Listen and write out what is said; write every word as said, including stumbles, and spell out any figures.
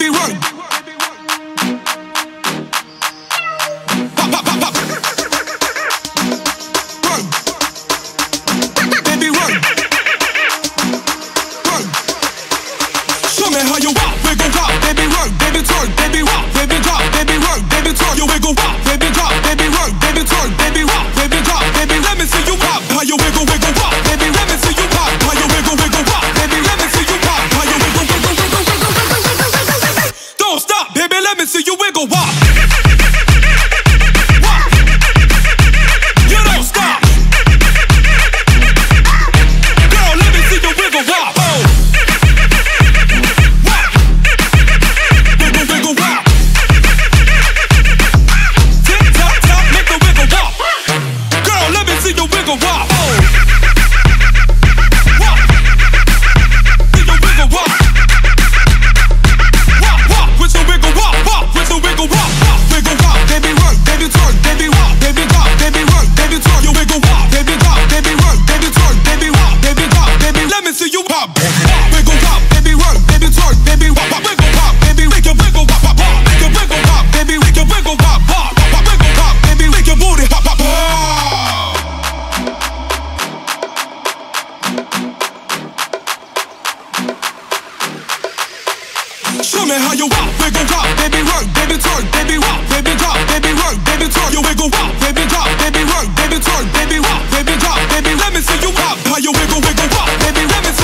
baby work. Pop, pop, pop, pop. Work. Baby work. Work. Show me how you walk, wiggle wop, baby work, baby twerk, baby walk, baby drop, baby work, baby twerk, you wiggle wop, baby drop, baby work, baby twerk, baby walk, baby drop, baby let me see you pop, how you wiggle, wiggle wop, baby let me see you pop, how you wiggle, wiggle wop, baby let me see you pop, how you wiggle, wiggle, wiggle, wiggle, wiggle, wiggle, wiggle, wiggle. Don't stop, baby, let me see you wiggle wop. Wop. You don't stop. Girl, let me see you wiggle wop. Oh. Wiggle wop, oh. Wop. With the wiggle wop. Wop, wop, with the wiggle wop, wop, with the wiggle wop, wop. Wiggle wop, baby work, baby twerk, baby wop, baby drop, baby work, baby twerk. You wiggle wop, baby drop, baby work, baby twerk, baby wop, baby drop, baby. Let me see you pop. Wiggle wop, baby work, baby twerk, baby wop, wop. Wiggle wop, baby, make your wiggle wop, wop, wop. Make your wiggle wop, baby, make your wiggle wop, wop, wop. Wiggle wop, baby, make your booty hop, hop, hop. Show me how you walk, wiggle wop, baby work, baby twerk, baby wop, baby drop, baby work, baby twerk. You wiggle wop, baby drop, baby work, baby twerk, baby wop, baby drop, baby. Let me see you pop, how you wiggle, wiggle wop, baby. Let me see